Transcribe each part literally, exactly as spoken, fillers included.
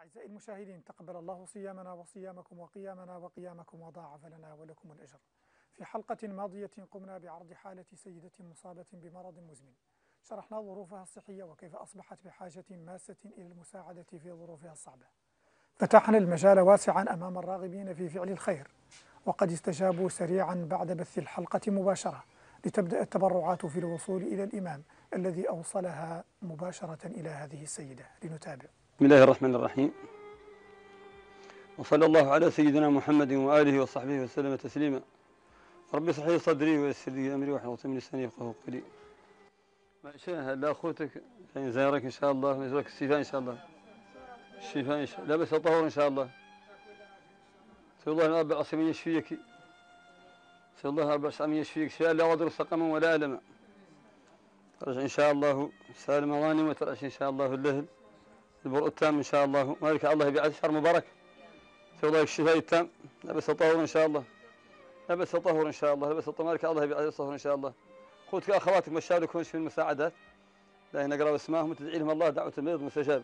أعزائي المشاهدين، تقبل الله صيامنا وصيامكم وقيامنا وقيامكم وضاعف لنا ولكم الأجر. في حلقة ماضية قمنا بعرض حالة سيدة مصابة بمرض مزمن، شرحنا ظروفها الصحية وكيف أصبحت بحاجة ماسة إلى المساعدة في ظروفها الصعبة. فتحنا المجال واسعا أمام الراغبين في فعل الخير، وقد استجابوا سريعا بعد بث الحلقة مباشرة لتبدأ التبرعات في الوصول إلى الإمام الذي أوصلها مباشرة إلى هذه السيدة. لنتابع. بسم الله الرحمن الرحيم، وصلى الله على سيدنا محمد وآله وصحبه وسلم تسليما. رب اشرح لي صدري ويسر لي أمري واحلل عقدة من لساني يفقهوا قولي. ما شاء هلا أخوتك يعني زارك إن شاء الله ويرزقك الشفاء إن شاء الله. الشفاء إن شاء الله، لابس الطهور إن شاء الله. سأل الله رب العالمين يشفيك، سأل الله رب العالمين يشفيك شفاء لا يضر سقما ولا ألما. ترجع إن شاء الله سالم غانم، وترجع إن شاء الله اللهل البرء التام إن شاء الله. مالك الله يبعد شهر مبارك، سأل الله الشفاء التام. لابس الطهور إن شاء الله، لابس الطهور إن شاء الله، لابس الطهور. مالك الله يبعد الطهور إن شاء الله. أخوتك أخواتك ما شاركون في المساعدات، لا نقرأ اسمائهم وتدعي لهم الله دعوة المريض مستجابة.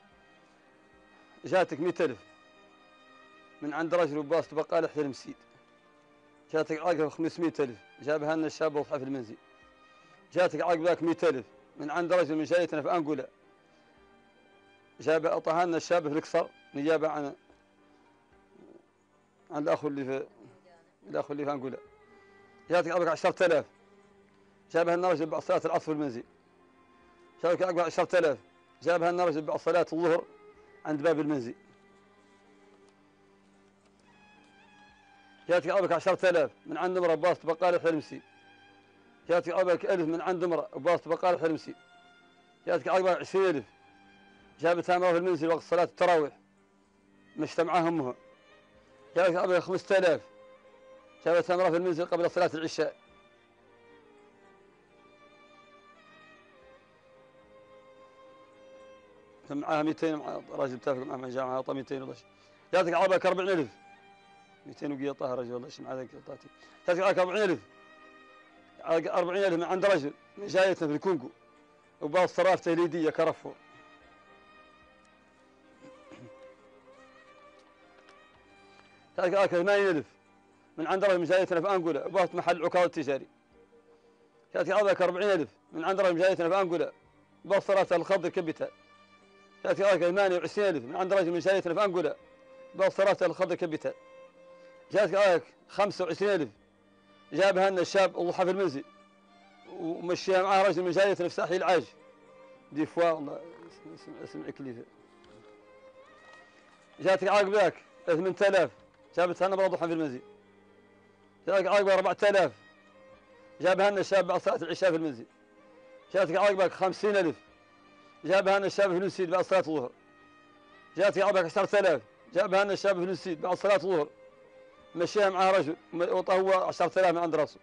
جاتك مئة ألف من عند رجل وباص بقالة حتى المسيد. جاتك عقب خمسمئة ألف جابها لنا الشاب وضحى في المنزل. جاتك عقبك مئة ألف من عند رجل من جايتنا في أنقولة، جاب أعطاها لنا الشاب في القصر نيابة عن عن الأخ اللي في الأخ اللي في أنقولة. جاتك عقبك عشرة آلاف جابها لنا رجل بعد صلاة العصر في المنزل. جاتك عقبك عشرة آلاف جابها لنا رجل بعد صلاة الظهر عند باب المنزل. جاتك عقبك عشرة آلاف من عند امرأة باص بقالة حلمسي. جاتك عقبك ألف من عند امرأة باص بقالة حلمسي. جاتك عقبك عشرين ألف جابتها امرأة في المنزل وقت صلاة التراويح مشت معها أمها. جاتك عقبك خمسة آلاف جابتها امرأة في المنزل قبل صلاة العشاء. معها مئتين، مع راجل اتفق معها جامعة أعطى مئتين ولا شيء. جاتك عقبك أربعين ألف مئتين وقيا طه رجل والله شيء مع ذاك طاتي. جاتك عقبك أربعين ألف أربعين ألف من عند رجل من جايتنا في الكونغو وباص صراف تهليدية كرفور. جاتك عقبك ثمانين ألف من عند رجل من جايتنا في أنقولة وباص محل عكاظ التجاري. جاتك عقبك أربعين ألف من عند رجل من جايتنا في أنقولة باص صراف الخضر كبتال. جاتك عقبك ثمانية وعشرين ألف من عند رجل من جايتنا في أنقولة باص صراف الخضر كبتال. جاتك عقبك خمسة وعشرين ألف جابها لنا الشاب وضحى في المنزل ومشيها معاه رجل من جايتنا في ساحل العاج دي فوا والله اسمعك لي. جاتك عقبك ثمانية آلاف جابتها لنا ضحى في المنزل. جاتك عقبك أربعة آلاف جابها لنا الشاب بعد صلاة العشاء في المنزل. جاتك عقبك خمسين ألف جابها لنا الشاب في المسجد بعد صلاة الظهر. جاتك عقبك عشرة آلاف جابها لنا الشاب في المسجد بعد صلاة الظهر مشيها معها رجل وطهو عشرة آلاف من عند راسه.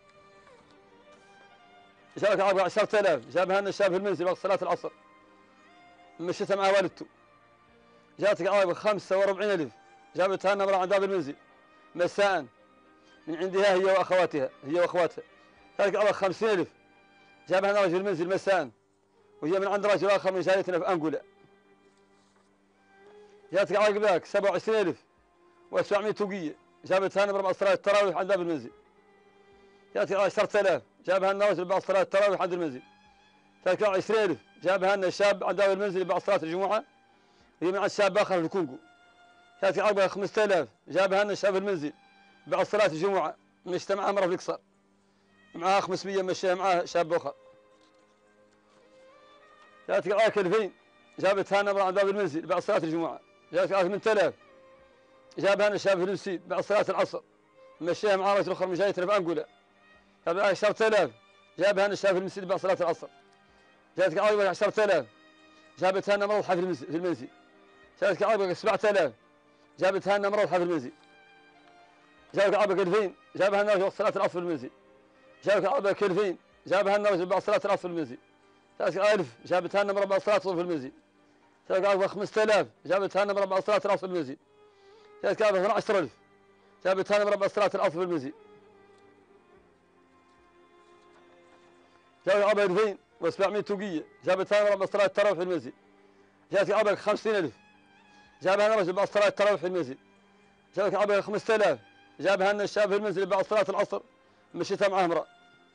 جابك عقبك عشرة آلاف جابها لنا الشاب في المنزل وقت صلاة العصر مشيتها مع والدته. جاتك عقبك خمسة وأربعين ألف جابتها لنا امرأة عند باب المنزل مساء من عندها هي وأخواتها هي وأخواتها. جاتك عقبك خمسين ألف جابها لنا رجل المنزل مساء وهي من عند رجل آخر من جاريتنا في أنقولة. جاتك عقبك سبعة وعشرين ألف وسبعمئة وقية جابتها لنا بعد صلاة التراويح عند باب المنزل. جاتك عشرة آلاف جابها لنا رجل بعد صلاة التراويح عند المنزل. جاتك عشرين ألف جابها لنا الشاب عند باب المنزل بعد صلاة الجمعة وهي مع الشاب آخر في الكونغو. جاتك عقبها خمسة آلاف جابها لنا الشاب في المنزل بعد صلاة الجمعة مشت معها مرة في القصر معها خمسمئة مشيها معها شاب آخر. جاتك عقبك ألفين جابتها لنا عند باب المنزل بعد صلاة الجمعة. جاتك ثمانية آلاف جابها لنا الشاب في المسجد بعد صلاة العصر مشيها مع رجل اخر من جايتنا في انقولة. جابها عشرة آلاف جابها لنا الشاب في المسجد بعد صلاة العصر. جاتك عقبك عشرة آلاف جابتها لنا مروحة في المنزل. جاتك عقبك سبعة آلاف جابتها لنا مروحة في المنزل. جابك عقبك ألفين جابها لنا وقت صلاة العصر في المنزل. جابك عقبك ألفين جابها لنا رجل بعد صلاة العصر في المنزل. جاتك ألف جابتها لنا مرة بعد صلاة الظهر في المنزل. جاتك عقبك خمسة آلاف جابتها لنا مرة بعد صلاة العصر في المنزل. جاتك عقبك اثنا عشر ألف جابتها لنا مرة بعد صلاة العصر في المنزل. جابك عقبك ألفين وسبعمئة وقية جابتها لنا مرة بعد صلاة التراويح في المنزل. جاتك عقبك خمسين ألف جابها رجل بعد صلاة التراويح في المنزل. جابك عبر خمسة آلاف جابها لنا الشاب في المنزل بعد صلاة العصر مشيتها معاه امرأة.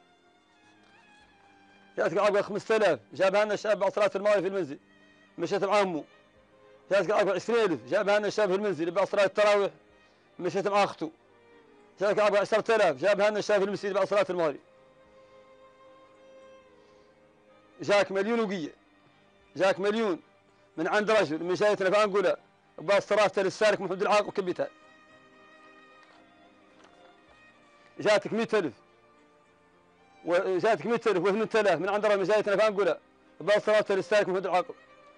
جاتك عبر خمسة آلاف جابها لنا الشاب بعد صلاة المغرب في المنزل مشيتها مع أمه. جاتك عبر عشرين ألف جابها لنا الشاب في المنزل بعد صلاة التراويح مشيتها مع أخته. جاتك عبر عشرة آلاف جابها لنا الشاب في المسجد بعد صلاة المغرب. جاك مليون وقية، جاك مليون من عند رجل من جايتنا في أنقولة بعد صرافته للسالك محمد العاق وكبتها. جاتك مئة ألف وجاتك مئة ألف وثمانية آلاف من عند رجل من جايتنا في أنقولة بعد صرافته للسالك محمد العاق.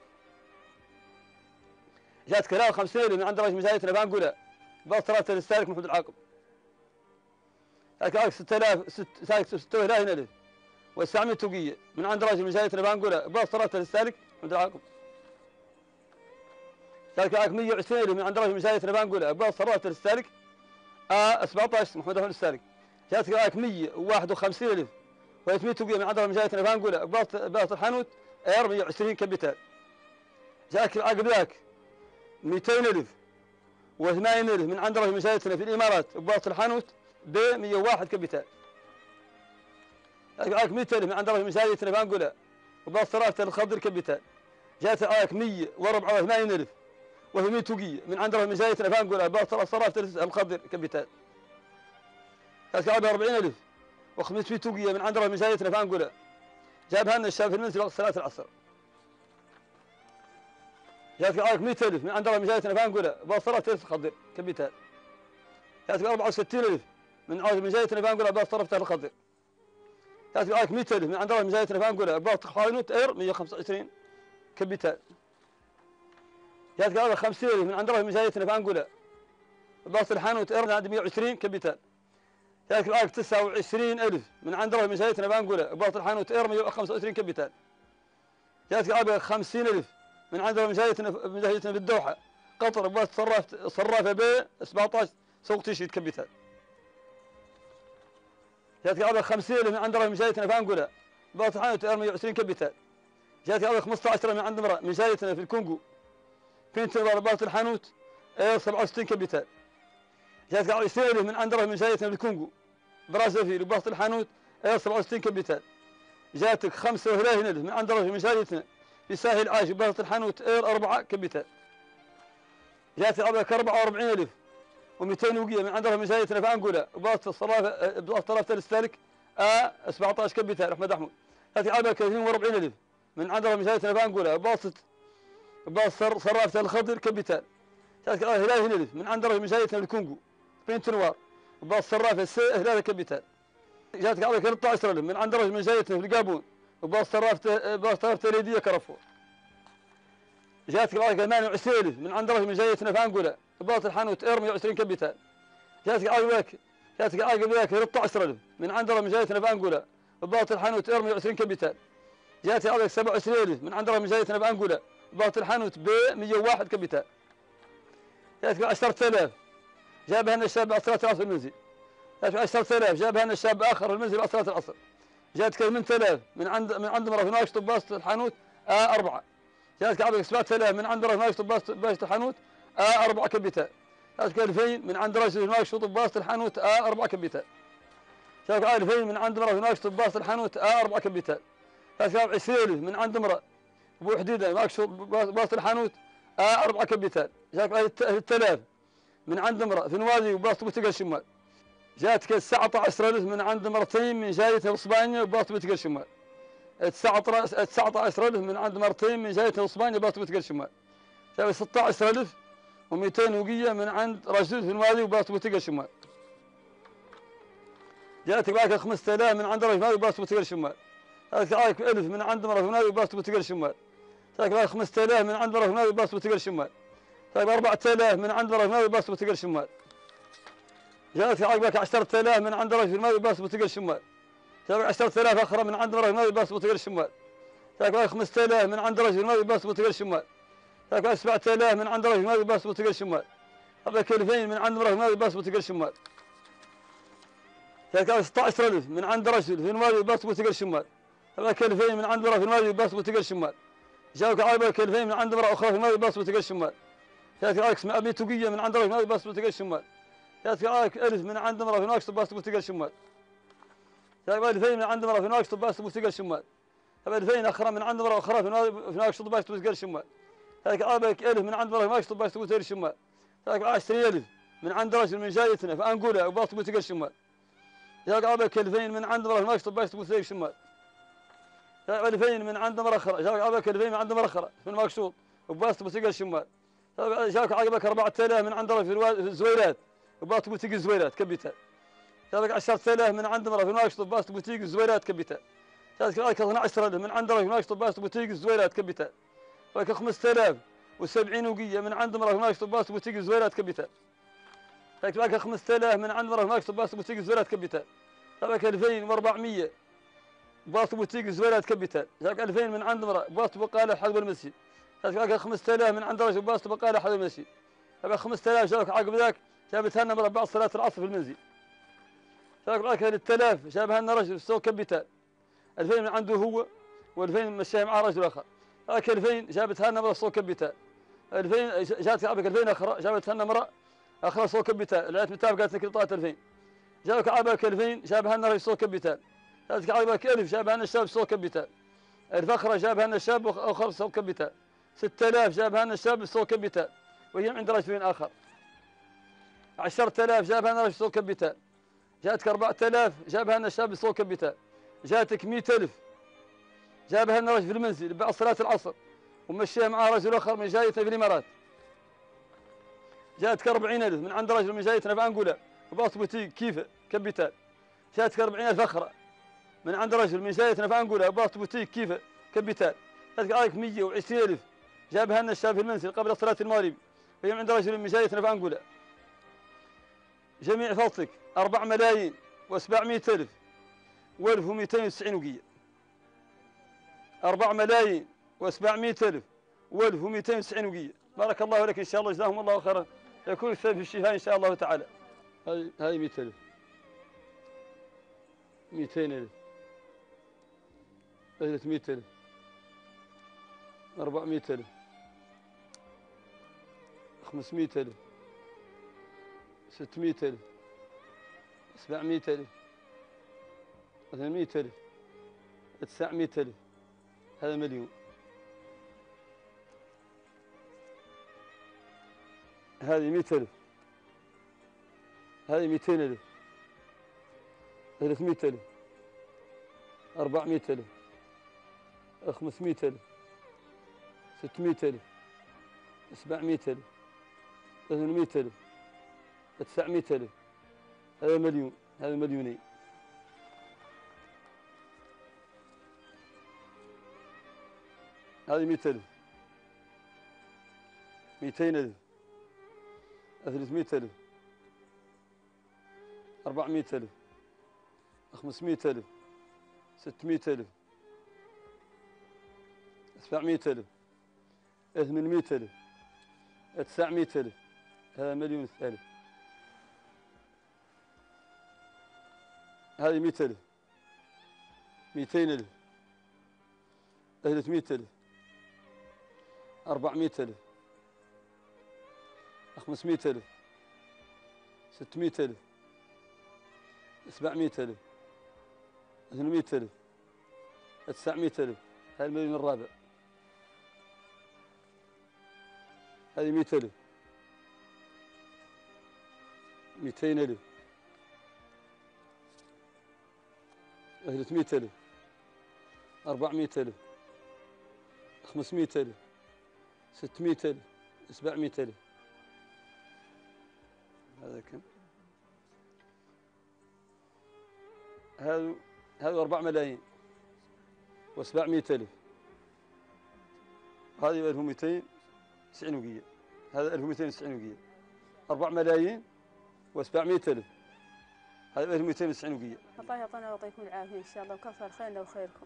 جاتك ثلاثة وخمسين ألف من عند رجل من جايتنا في أنقولة بعد صرافته للسالك محمد العاقب. جاتك ستة آلاف ستة وثلاثين ألف وتسعمائة وقية من عند رجل من جايتنا في أنقولة بعد صرافته للسالك محمد العاقب. جاتك معك مئة وعشرين ألف من عند رجل من جايتنا في أنقولة بعد صرافته للسالك آه سبعة عشر محمد أحمد السالك. جاتك معك مئة وواحد وخمسين ألف وثمانمائة وقية من عند رجل من جايتنا في أنقولة بعد الحانوت اير مئة وعشرين كابيتال. جاك عقب ذاك مئتين ألف وثمانين ألف من عند رجل من جايتنا في الإمارات بعد الحانوت ب مئة وواحد كابيتال. جاك معك مئة ألف من عند رجل من جايتنا في أنقولة بعد صرافته للخضر كابيتال. جاتك معك مئة وأربعة وثمانين ألف وثمانمائة وقية من عند رجل من جايتنا في أنقولة بعد صرافته للخضر كابيتال. جاتك معك أربعين ألف وخمسمائة وقية من عند رجل من جايتنا في أنقولة جابها لنا الشاب في المنزل وقت صلاة العصر. جاتك معك مئة ألف من عند رجل من جايتنا في أنقولة بعد صلاة الخضر كابيتال. جاتك أربعة وستين ألف من رجل من جايتنا في أنقولة بعد صرافته للخضر. جاتك معك مئة ألف من عند رجل من جايتنا في أنقولة بعد حانوت اير مئة وخمسة وعشرين كابيتال. جاتك معك خمسين ألف من عند رجل من جايتنا في أنقولة بعد الحانوت اير عند مئة وعشرين كابيتال. جاتك معك تسعة وعشرين ألف من عند رجل من جايتنا في أنقولة بعد الحانوت اير مئة وخمسة وعشرين كابيتال. جاتك معك خمسين ألف من عند رجل من جايتنا من جايتنا في الدوحة قطر بعد صراف صرافة ب سبعة عشر سوق تشيد كابيتال. جاتك معك خمسين ألف من عند رجل من جايتنا في أنقولة بعد الحانوت اير مئة وعشرين كابيتال. جاتك معك خمسة عشر من عند امرأة من جايتنا في الكونغو بنت بعد الحانوت اير سبعة وستين كابيتال. جاتك عشرين ألف من عند رجل من جايتنا في الكونغو برازافيل وباص الحانوت اير سبعة وستين كابيتال. جاتك خمسة وثلاثين ألف من عند رجل من جايتنا في ساحل عاج وباص الحانوت اير أربعة كابيتال. جاتك عبرك أربعة وأربعين ألف ومئتين وقية من عند رجل من جايتنا في أنقولة وباص الصرافة باص طرف السالك ا سبعة عشر كابيتال أحمد أحمد. جاتك عبرك ثلاثين وأربعين ألف من عند رجل من جايتنا في أنقولة وباص باص صرافة الخضر كابيتال. جاتك ثلاثين ألف من عند رجل من جايتنا في الكونغو بنت نوار وباص صرافة السي هلال كابيتال. جاتك على ثلاثة عشر ألف من عند رجل من جايتنا في القابون وباص صرافة باص صرافة ليدية كرفور. جاتك على ثمانية وعشرين ألف من عند رجل من جايتنا في أنقولة وباص الحانوت اير مئة وعشرين كابيتال. جاتك على ذاك جاتك على ذاك ثلاثة عشر ألف من عند رجل من جايتنا في أنقولة وباص الحانوت اير مئة وعشرين كابيتال. جاتك على سبعة وعشرين ألف من عند رجل من جايتنا في أنقولة وباص الحانوت ب مئة وواحد كابيتال. جاتك عشرة آلاف جابها لنا الشاب بعد صلاة العصر في المنزل. جاتك عشرة آلاف جابها لنا الشاب آخر في المنزل بعد صلاة العصر. جاتك ثمانية آلاف من عند من عند مرة في ناقشة باص الحانوت آ أربعة. جاتك عبرك سبعة آلاف من عند مرة في ناقشة باص باص الحانوت آ أربعة كابيتال. جاتك ألفين من عند رجل في ناقشة باص الحانوت آ أربعة كابيتال. جاتك ألفين من عند مرة في ناقشة باص الحانوت آ أربعة كابيتال. جاتك عشرين ألف من عند مرة أبو حديدة ناقشة باص الحانوت آ أربعة كابيتال. جاتك ثلاثة آلاف من عند امرأة في نوادي وباص بوتقل الشمال. جاتك تسعة عشر ألف من عند مرتين من جاية اسبانيا وباص بوتقل الشمال. تسعة عشر ألف من عند مرتين من جاية اسبانيا وباص بوتقل الشمال. جاتك ستة عشر ألف ومئتين وقية من عند رجل في نوادي وباص بوتقل الشمال. جاتك معك خمسة آلاف من عند رجل وباص بوتقل الشمال. جاتك معك ألف من عند مرة في نوادي وباص بوتقل الشمال. جاتك معك خمسة آلاف من عند مرة في نوادي وباص بوتقل الشمال. طيب أربعة آلاف من عند رجل ماوي باص بوتقل الشمال. جاتك عقبك عشرة آلاف من عند رجل ماوي باص بوتقل الشمال. جاتك عشرة آلاف أخرى من عند رجل ماوي باص بوتقل الشمال. جاتك خمسة آلاف من عند رجل ماوي باص بوتقل الشمال. جاتك سبعة آلاف من عند رجل ماوي باص بوتقل الشمال. جاتك ألفين من عند رجل ماوي باص بوتقل الشمال. جاتك ستة عشر ألف من عند رجل في نوادي باص بوتقل الشمال. جاتك ألفين من عند مرة في نوادي باص بوتقل الشمال. جاتك عقبك ألفين من عند مرة أخرى في نوادي باص بوتقل الشمال. ياتي عليك مئة وقية من عند رجل بس بتلقى الشمال. ياتي عليك ألف من عند امرأة في ناقص بس بتلقى الشمال. ياتي ألفين من عند امرأة في ناقص بس بتلقى الشمال. ألفين أخرى من عند امرأة أخرى في ناقص بس بتلقى الشمال. ياتي عليك ألف من عند امرأة في ناقص بس بتلقى الشمال. ياتي عشرين ألف من عند رجل من جايتنا في أنقولة وبس بتلقى الشمال. ياتي عليك ألفين من عند امرأة في ناقص بس بتلقى الشمال. ألفين من عند امرأة أخرى. جاك عقبك ألفين من عند امرأة أخرى في المقصود وبس بتلقى الشمال. جاك عقبك أربعة آلاف من عند في الزويرات وباط بوتيق الزويرات كبيتال. جاك عشرة آلاف من عند امرأة في ناقص باط بوتيق الزويرات كبيتال. جاك اثنا عشر ألف من عند امرأة في ناقص باط بوتيق الزويرات كبيتال. جاك خمسة آلاف وسبعين وقية من عند امرأة في ناقص باط بوتيق الزويرات كبيتال. جاك خمسة آلاف من عند امرأة في ناقص باط بوتيق الزويرات كبيتال. جاك ألفين وأربعمية باط بوتيق الزويرات كبيتال. جاك ألفين من عند امرأة باط بقالة حلب المسجد. جاك خمسة آلاف من عند رجل باط بقالة حلب المسجد. جاك خمسة آلاف جاك عقب ذاك جابتها لنا بعد صلاة العصر في المنزل. جاك معك ثلاثة آلاف جابها لنا رجل في سوق كبيتال. ألفين من عنده هو وألفين مشاها معاه رجل آخر. جاك ألفين جابتها لنا مرة سوق كبيتال. ألفين جات عقبك ألفين أخرى جابتها لنا مرة أخرى سوق كبيتال. العيال متابعة قالت لك طلعت ألفين. جاك عقبك ألفين جابها لنا رجل سوق كبيتال. جاتك عقبك ألف جابها لنا الشاب سوق كبيتال. ألف أخرى جابها لنا الشاب أخر سوق كبيتال. ستة آلاف جابها لنا الشاب سوق كبيتال وهي عند رجل آخر. عشرة آلاف جابها لنا رجل سوق كبيتال. جاتك أربعة آلاف جابها لنا الشاب سوق كبيتال. جاتك مئة ألف جابها لنا رجل في المنزل بعد صلاة العصر ومشيها معاه رجل آخر من جايتنا في الإمارات. جاتك أربعين ألف من عند رجل من جايتنا في أنقولة وباص بوتيق كيف كبيتال. جاتك أربعين ألف أخرى من عند رجل من جايتنا في أنقولة وباص بوتيق كيف كبيتال. جاتك عليك مئة وعشرين ألف جابها لنا الشاب في المنزل قبل صلاة المغرب وهي عند رجل من جايتنا في أنقولة. جميع فلتك أربع ملايين وسبعمائة ألف وألف ومئتين وتسعين وقية. أربع ملايين وسبعمائة ألف وألف ومئتين وتسعين وقية. بارك الله لك إن شاء الله جزاهم الله خيرا. يكون السبب في الشفاء إن شاء الله تعالى. هاي هاي مئة ألف مئتين ألف ثلاثمائة ألف أربعمائة ألف خمسمائة ألف ستمائة ألف سبعمائة ألف ثمانمائة ألف تسعمائة ألف. هذا مليون. هذه مئة ألف. هذه مئتين ألف ثلاثمائة ألف أربعمائة ألف خمسمائة ألف ستمائة ألف سبعمائة ألف ثمانمائة ألف تسعمائة ألف. هذا مليون. هذا مليونين. هذه مئة ألف مئتين ألف ثلاثمائة ألف أربعمائة ألف خمسمائة ألف ستمائة ألف سبعمائة ألف ثمانمائة ألف تسعمائة ألف. هذا مليون ألف. هذه مئة ألف مئتين ألف ثلاثمائة ألف أربعمائة ألف خمسمائة ألف ستمائة ألف سبعمائة ألف ثمانمائة ألف تسعمائة ألف. هذا المليون الرابع. هذه مئة ألف مئتين ألف ثلاثمائة ألف أربعمائة ألف خمسمائة ألف ستمائة ألف سبعمائة ألف. هذا كم؟ هذا هذا أربع ملايين وسبعمائة ألف. هذه ألف ومئتين وتسعين وقية. هذا ألف ومئتين وتسعين وقية. أربع ملايين وسبعمائة ألف. هذا ألف ومئتين وتسعين وقية. الله يعطينا ويعطيكم العافية إن شاء الله وكثر خيرنا وخيركم.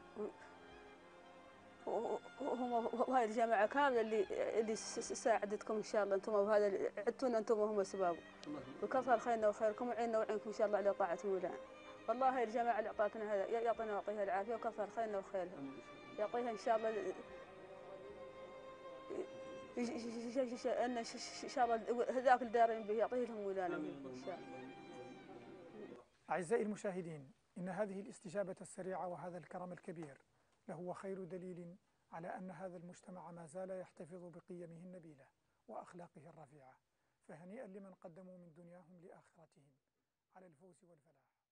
وهم وهاي الجماعة كاملة اللي اللي ساعدتكم إن شاء الله أنتم وهذا اللي عدتونا أنتم وهم أسبابه. وكثر خيرنا وخيركم وعيننا وعينكم إن شاء الله على طاعة مولانا. والله هاي الجماعة اللي أعطتنا هذا يعطينا ويعطيها العافية وكثر خيرنا وخيرها. يعطيها إن شاء الله ان ان شاء الله هذاك الدارين به يعطيه لهم ولانا ان شاء الله. أعزائي المشاهدين، إن هذه الاستجابة السريعة وهذا الكرم الكبير لهو خير دليل على أن هذا المجتمع ما زال يحتفظ بقيمه النبيلة وأخلاقه الرفيعة، فهنيئا لمن قدموا من دنياهم لآخرتهم على الفوز والفلاح.